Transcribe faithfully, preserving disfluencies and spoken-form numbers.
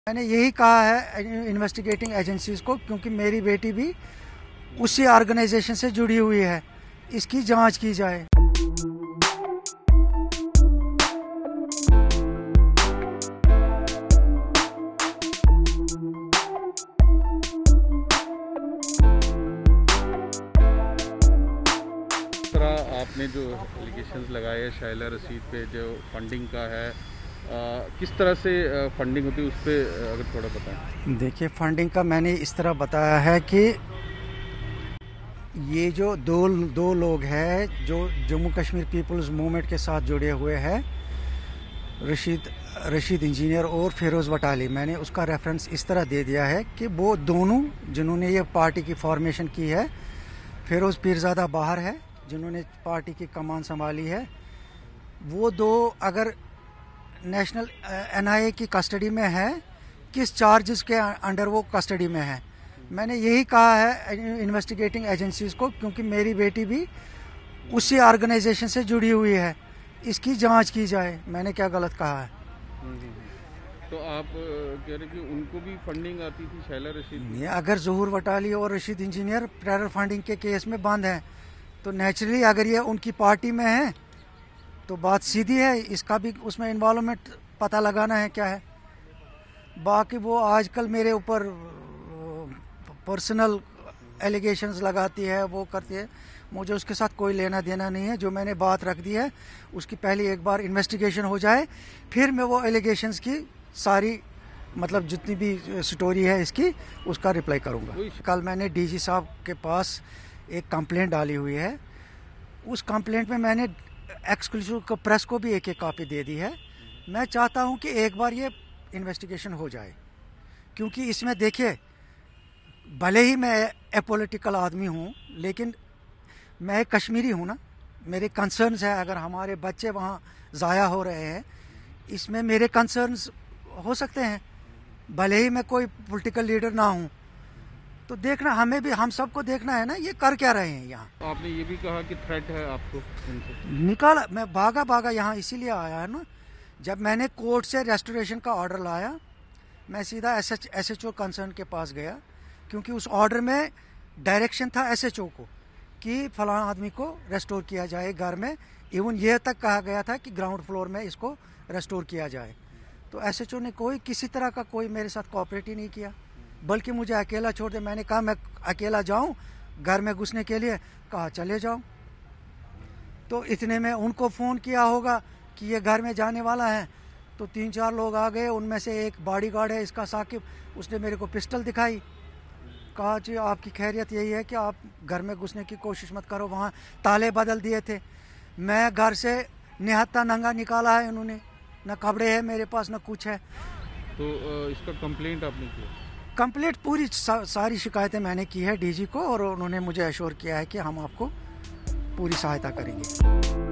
मैंने यही कहा है इन्वेस्टिगेटिंग एजेंसीज को, क्योंकि मेरी बेटी भी उसी ऑर्गेनाइजेशन से जुड़ी हुई है, इसकी जांच की जाए। आपने जो एलिगेशंस लगाए शाइला रशीद पे जो फंडिंग का है, आ, किस तरह से फंडिंग होती है उस पर अगर थोड़ा बताएं। देखिए, फंडिंग का मैंने इस तरह बताया है कि ये जो दो दो लोग हैं जो जम्मू कश्मीर पीपल्स मूवमेंट के साथ जुड़े हुए हैं, रशीद रशीद इंजीनियर और फिरोज़ वटाली, मैंने उसका रेफरेंस इस तरह दे दिया है कि वो दोनों जिन्होंने ये पार्टी की फॉर्मेशन की है, फिरोज़ पीरज़ादा बाहर है जिन्होंने पार्टी की कमान संभाली है, वो दो अगर नेशनल एनआईए की कस्टडी में है, किस चार्जेस के अंडर वो कस्टडी में है। मैंने यही कहा है इन्वेस्टिगेटिंग एजेंसीज को, क्योंकि मेरी बेटी भी उसी ऑर्गेनाइजेशन से जुड़ी हुई है, इसकी जांच की जाए। मैंने क्या गलत कहा है? तो आप कह रहे कि उनको भी फंडिंग आती थी शाइला रशीद? ये अगर ज़हूर वटाली और रशीद इंजीनियर टेरर फंडिंग के केस में बंद हैं, तो नेचुरली अगर ये उनकी पार्टी में है तो बात सीधी है, इसका भी उसमें इन्वॉल्वमेंट पता लगाना है क्या है। बाकी वो आजकल मेरे ऊपर पर्सनल एलिगेशंस लगाती है, वो करती है, मुझे उसके साथ कोई लेना देना नहीं है। जो मैंने बात रख दी है उसकी पहले एक बार इन्वेस्टिगेशन हो जाए, फिर मैं वो एलिगेशंस की सारी मतलब जितनी भी स्टोरी है इसकी उसका रिप्लाई करूँगा। कल मैंने डीजी साहब के पास एक कंप्लेंट डाली हुई है, उस कंप्लेंट में मैंने एक्सक्लूसिव प्रेस को भी एक एक कॉपी दे दी है। मैं चाहता हूं कि एक बार ये इन्वेस्टिगेशन हो जाए, क्योंकि इसमें देखिए, भले ही मैं एपॉलिटिकल आदमी हूं, लेकिन मैं कश्मीरी हूं ना, मेरे कंसर्न्स है। अगर हमारे बच्चे वहां ज़ाया हो रहे हैं, इसमें मेरे कंसर्न्स हो सकते हैं, भले ही मैं कोई पॉलिटिकल लीडर ना हूं। तो देखना, हमें भी, हम सबको देखना है ना ये कर क्या रहे हैं यहाँ। आपने ये भी कहा कि थ्रेट है आपको उनसे? निकाला, मैं भागा भागा यहाँ इसीलिए आया है ना, जब मैंने कोर्ट से रेस्टोरेशन का ऑर्डर लाया, मैं सीधा S H S H O concern के पास गया, क्योंकि उस ऑर्डर में डायरेक्शन था एस एच ओ को कि फलाना आदमी को रेस्टोर किया जाए घर में। इवन ये तक कहा गया था कि ग्राउंड फ्लोर में इसको रेस्टोर किया जाए। तो एस एच ओ ने कोई किसी तरह का कोई मेरे साथ कोऑपरेट ही नहीं किया, बल्कि मुझे अकेला छोड़ दे। मैंने कहा मैं अकेला जाऊं घर में घुसने के लिए, कहा चले जाओ। तो इतने में उनको फ़ोन किया होगा कि ये घर में जाने वाला है, तो तीन चार लोग आ गए। उनमें से एक बॉडीगार्ड है इसका साकिब, उसने मेरे को पिस्टल दिखाई, कहा जी आपकी खैरियत यही है कि आप घर में घुसने की कोशिश मत करो। वहाँ ताले बदल दिए थे, मैं घर से निहत्था नंगा निकाला है इन्होंने, न कपड़े है मेरे पास न कुछ है। तो इसका कंप्लेंट आपने किया? कंप्लीट पूरी सा, सारी शिकायतें मैंने की है डीजी को, और उन्होंने मुझे एश्योर किया है कि हम आपको पूरी सहायता करेंगे।